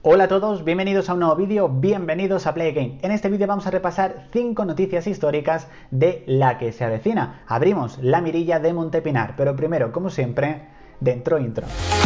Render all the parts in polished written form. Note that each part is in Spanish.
Hola a todos, bienvenidos a un nuevo vídeo, bienvenidos a Play Game. En este vídeo vamos a repasar 5 noticias históricas de la que se avecina. Abrimos la mirilla de Montepinar, pero primero, como siempre, dentro intro.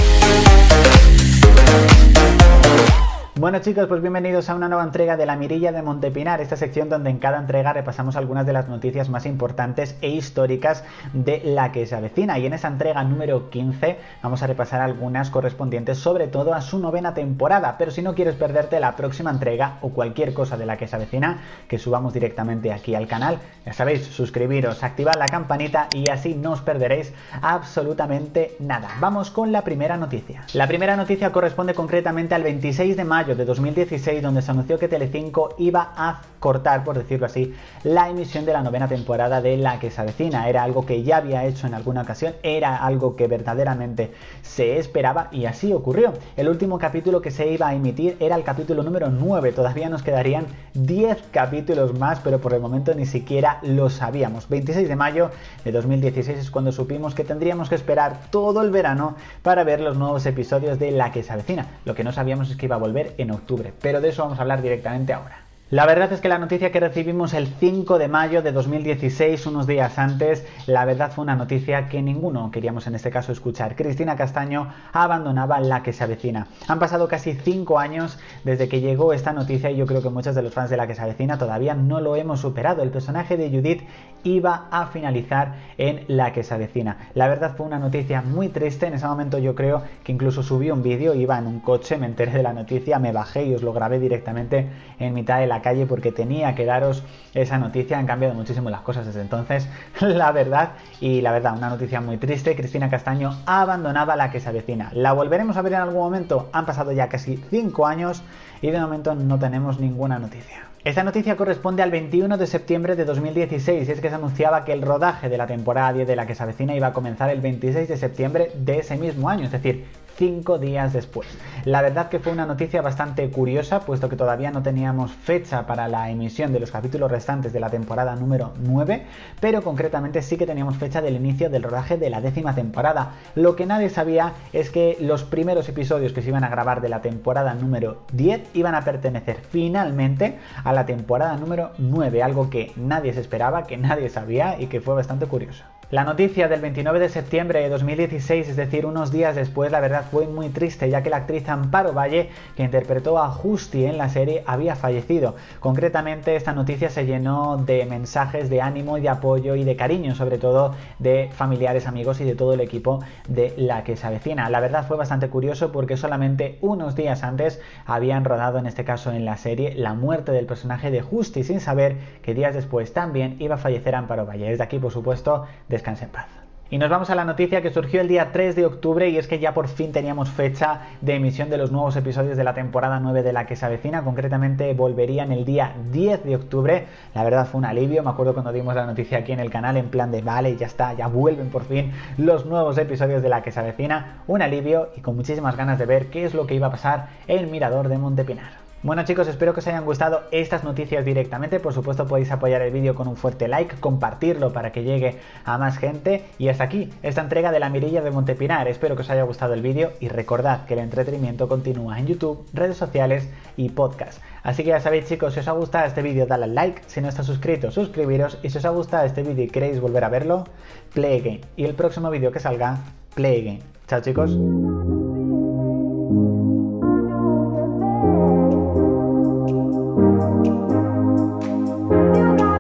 Bueno chicos, pues bienvenidos a una nueva entrega de la mirilla de Montepinar, esta sección donde en cada entrega repasamos algunas de las noticias más importantes e históricas de la que se avecina. Y en esta entrega número 15 vamos a repasar algunas correspondientes sobre todo a su 9ª temporada. Pero si no quieres perderte la próxima entrega o cualquier cosa de la que se avecina que subamos directamente aquí al canal, ya sabéis, suscribiros, activad la campanita y así no os perderéis absolutamente nada. Vamos con la primera noticia. La primera noticia corresponde concretamente al 26 de mayo de 2016, donde se anunció que Telecinco iba a cortar, por decirlo así, la emisión de la 9ª temporada de la que se avecina. Era algo que ya había hecho en alguna ocasión, era algo que verdaderamente se esperaba y así ocurrió. El último capítulo que se iba a emitir era el capítulo número 9, todavía nos quedarían 10 capítulos más, pero por el momento ni siquiera lo sabíamos. 26 de mayo de 2016 es cuando supimos que tendríamos que esperar todo el verano para ver los nuevos episodios de la que se avecina. Lo que no sabíamos es que iba a volver en octubre, pero de eso vamos a hablar directamente ahora. La verdad es que la noticia que recibimos el 5 de mayo de 2016, unos días antes, la verdad fue una noticia que ninguno queríamos en este caso escuchar. Cristina Castaño abandonaba la que se avecina. Han pasado casi 5 años desde que llegó esta noticia y yo creo que muchos de los fans de la que se avecina todavía no lo hemos superado. El personaje de Judith iba a finalizar en la que se avecina. La verdad fue una noticia muy triste. En ese momento yo creo que incluso subí un vídeo, iba en un coche, me enteré de la noticia, me bajé y os lo grabé directamente en mitad de la calle porque tenía que daros esa noticia. Han cambiado muchísimo las cosas desde entonces, la verdad, una noticia muy triste. Cristina Castaño abandonaba la que se avecina. ¿La volveremos a ver en algún momento? Han pasado ya casi 5 años y de momento no tenemos ninguna noticia. Esta noticia corresponde al 21 de septiembre de 2016 y es que se anunciaba que el rodaje de la temporada 10 de la que se avecina iba a comenzar el 26 de septiembre de ese mismo año, es decir, 5 días después. La verdad que fue una noticia bastante curiosa, puesto que todavía no teníamos fecha para la emisión de los capítulos restantes de la temporada número 9, pero concretamente sí que teníamos fecha del inicio del rodaje de la 10ª temporada. Lo que nadie sabía es que los primeros episodios que se iban a grabar de la temporada número 10 iban a pertenecer finalmente a la temporada número 9, algo que nadie se esperaba, que nadie sabía y que fue bastante curioso. La noticia del 29 de septiembre de 2016, es decir, unos días después, la verdad fue muy triste, ya que la actriz Amparo Valle, que interpretó a Justi en la serie, había fallecido. Concretamente, esta noticia se llenó de mensajes de ánimo y de apoyo y de cariño, sobre todo de familiares, amigos y de todo el equipo de la que se avecina. La verdad fue bastante curioso porque solamente unos días antes habían rodado, en este caso en la serie, la muerte del personaje de Justi, sin saber que días después también iba a fallecer Amparo Valle. Desde aquí, por supuesto, descanse en paz. Y nos vamos a la noticia que surgió el día 3 de octubre y es que ya por fin teníamos fecha de emisión de los nuevos episodios de la temporada 9 de la que se avecina. Concretamente volverían el día 10 de octubre. La verdad fue un alivio, me acuerdo cuando dimos la noticia aquí en el canal en plan de vale, ya está, ya vuelven por fin los nuevos episodios de la que se avecina. Un alivio y con muchísimas ganas de ver qué es lo que iba a pasar en Mirador de Montepinar. Bueno chicos, espero que os hayan gustado estas noticias directamente. Por supuesto podéis apoyar el vídeo con un fuerte like, compartirlo para que llegue a más gente. Y hasta aquí esta entrega de la mirilla de Montepinar. Espero que os haya gustado el vídeo y recordad que el entretenimiento continúa en YouTube, redes sociales y podcast. Así que ya sabéis chicos, si os ha gustado este vídeo dadle al like, si no estáis suscritos suscribiros y si os ha gustado este vídeo y queréis volver a verlo, Play Game. Y el próximo vídeo que salga, Play Game. Chao chicos.